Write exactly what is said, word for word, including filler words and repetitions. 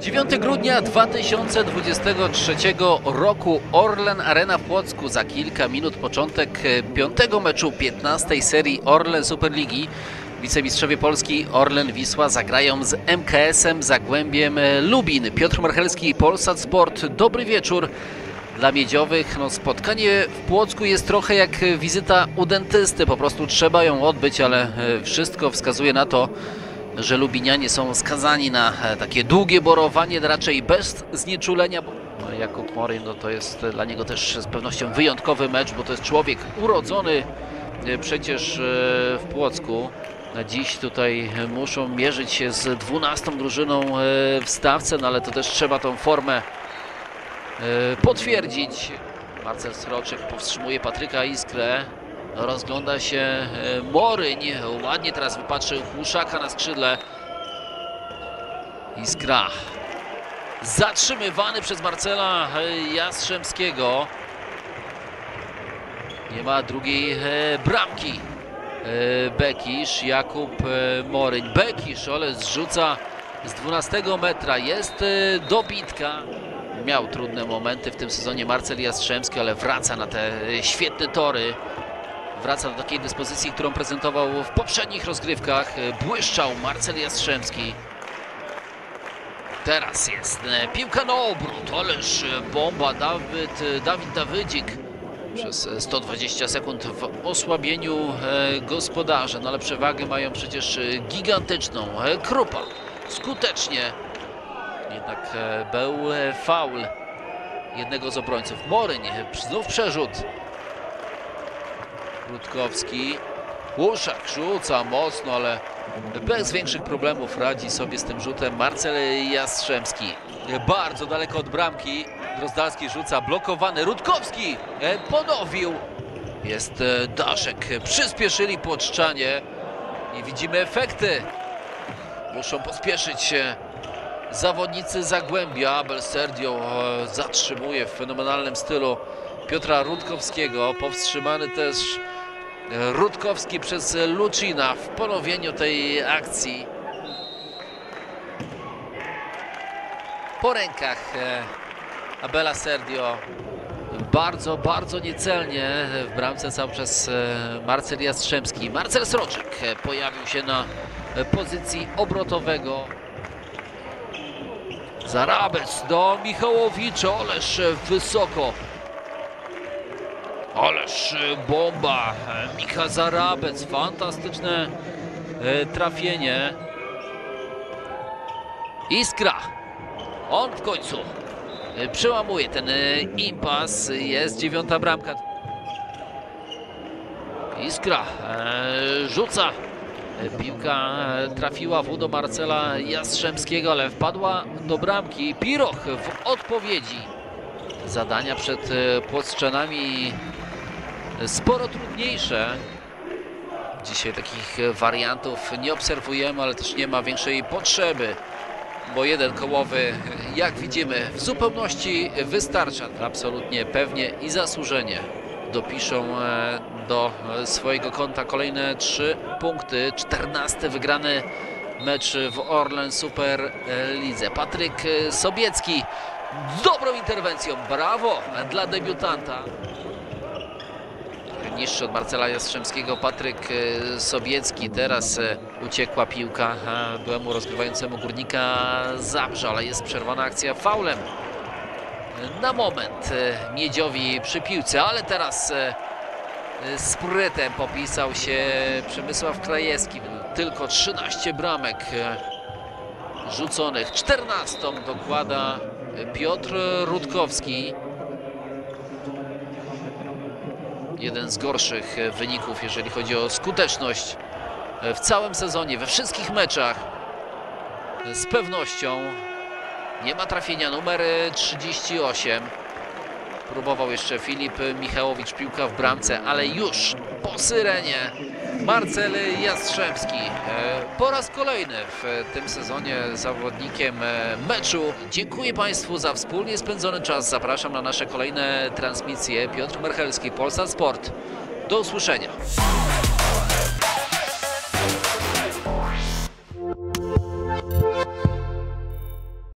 dziewiątego grudnia dwa tysiące dwudziestego trzeciego roku, Orlen Arena w Płocku. Za kilka minut początek piątego meczu piętnastej serii Orlen Superligi. Wicemistrzowie Polski Orlen Wisła zagrają z M K S-em Zagłębiem Lubin. Piotr Marchelski i Polsat Sport. Dobry wieczór dla miedziowych. No, spotkanie w Płocku jest trochę jak wizyta u dentysty. Po prostu trzeba ją odbyć, ale wszystko wskazuje na to, że lubinianie są skazani na takie długie borowanie, raczej bez znieczulenia. No, Jakub Moryn, no to jest dla niego też z pewnością wyjątkowy mecz, bo to jest człowiek urodzony przecież w Płocku. Dziś tutaj muszą mierzyć się z dwunastą drużyną w stawce, no ale to też trzeba tą formę potwierdzić. Marcel Sroczek powstrzymuje Patryka Iskrę. Rozgląda się Moryń. Ładnie teraz wypatrzył Kłuszaka na skrzydle. Iskra zatrzymywany przez Marcela Jastrzębskiego. Nie ma drugiej bramki. Bekisz, Jakub Moryń. Bekisz, ale zrzuca z dwunastego metra. Jest dobitka. Miał trudne momenty w tym sezonie Marcel Jastrzębski, ale wraca na te świetne tory. Wraca do takiej dyspozycji, którą prezentował w poprzednich rozgrywkach. Błyszczał Marcel Jastrzębski. Teraz jest piłka na obrót, ależ bomba. Dawid, Dawid Dawydzik przez sto dwadzieścia sekund w osłabieniu gospodarza. No ale przewagę mają przecież gigantyczną. Krupa skutecznie. Jednak był faul jednego z obrońców. Moryń, znów przerzut. Rutkowski. Kłuszak rzuca mocno, ale bez większych problemów radzi sobie z tym rzutem Marcel Jastrzębski. Bardzo daleko od bramki. Drozdalski rzuca, blokowany. Rutkowski ponowił. Jest Daszek. Przyspieszyli Płoczczanie i widzimy efekty. Muszą pospieszyć się zawodnicy Zagłębia. Abel Serdio zatrzymuje w fenomenalnym stylu Piotra Rutkowskiego. Powstrzymany też Rutkowski przez Lucina w ponowieniu tej akcji. Po rękach Abela Serdio. Bardzo, bardzo niecelnie w bramce cały czas Marcel Jastrzębski. Marcel Sroczek pojawił się na pozycji obrotowego. Zarabec do Michałowicza, ależ wysoko. Ależ bomba. Micha Zarabec, fantastyczne trafienie. Iskra. On w końcu przełamuje ten impas. Jest dziewiąta bramka. Iskra rzuca. Piłka trafiła w udo Marcela Jastrzębskiego, ale wpadła do bramki. Piroch w odpowiedzi. Zadania przed Płoczczanami sporo trudniejsze. Dzisiaj takich wariantów nie obserwujemy, ale też nie ma większej potrzeby, bo jeden kołowy, jak widzimy, w zupełności wystarcza. Absolutnie pewnie i zasłużenie dopiszą do swojego konta kolejne trzy punkty. czternasty wygrany mecz w Orlen Super Lidze. Patryk Sobiecki z dobrą interwencją. Brawo dla debiutanta. Niższy od Marcela Jastrzębskiego Patryk Sobiecki. Teraz uciekła piłka byłemu rozgrywającemu Górnika Zabrze, ale jest przerwana akcja faulem. Na moment miedziowi przy piłce, ale teraz sprytem popisał się Przemysław Krajewski. Tylko trzynaście bramek rzuconych. czternastą dokłada Piotr Rutkowski. Jeden z gorszych wyników, jeżeli chodzi o skuteczność w całym sezonie, we wszystkich meczach. Z pewnością nie ma trafienia. Numer trzydzieści osiem. Próbował jeszcze Filip Michałowicz, piłka w bramce, ale już po syrenie Marcel Jastrzębski po raz kolejny w tym sezonie zawodnikiem meczu. Dziękuję Państwu za wspólnie spędzony czas. Zapraszam na nasze kolejne transmisje. Piotr Marchelski, Polsat Sport. Do usłyszenia.